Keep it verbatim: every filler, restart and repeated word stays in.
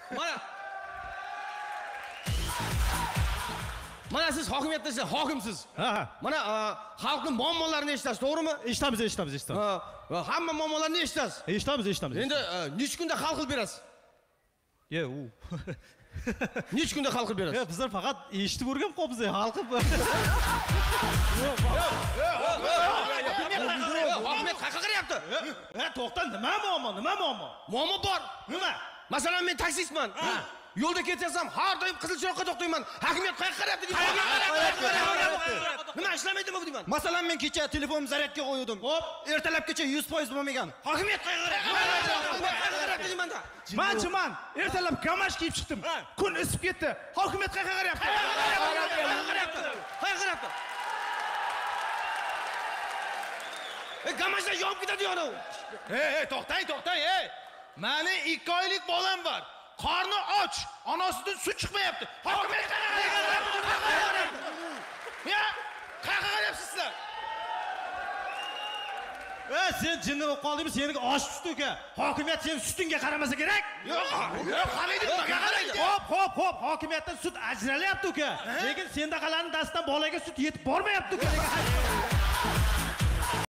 Mana Mana siz hokimiyatdasiz, hokimsiz. Ha, ha. Mana xalqning muammolarini eshitasiz, to'g'rimi? Eshitamiz, eshitamiz, eshitamiz. Ha, hamma muammolarini eshitasiz. Eshitamiz, eshitamiz. Endi necha kunda hal qilib berasiz? Ye, u. Necha kunda hal qilib berasiz? Yo, bizlar faqat eshitib o'rganib qolibmiz, hal qilib. Hokimiyat qayerga qarayapti? Ha, to'xta, nima muammo, nima muammo? Muammo bor. Nima? Masalan, men taksistman. Yo'lda ketsam, har doim qizil chiroqqa to'xtayman. Hokimiyat qayerga qarayapti deyman. Nima ishlamaydimi bu deyman. Masalan, men kecha telefonimni zaryadga qo'ydim. Hop, ertalabgacha yuz foiz bo'lmagan. Hokimiyat qayerga qarayapti deyman-da. Men chiman, ertalab gamash kiyib chiqdim. Kun isib ketdi. Hokimiyat qayerga qarayapti? Qayerga qarayapti? Qayerga qarayapti? E, gamashlar yonib ketadi yana. Hey, hey, to'xtang, to'xtang, hey. Meni ikki oylik bolam bor. Qorni och, onasidan sut chiqmayapti. Hokimiyat qayerga qarayapti? Ya, qayerga qarayapsiz sizlar? E, sen jinni bo'lib qoldingmi? Seniki osh tutdi uka. Hokimiyat sen sutingga qaramasa kerak? Yo'q, yo'q, qaraydi, nimaga qaraydi? Hop, hop, hop, hokimiyatdan sut ajralyapti uka. Lekin sendaqalarning dastidan bolaga sut yetib bormayapti uka.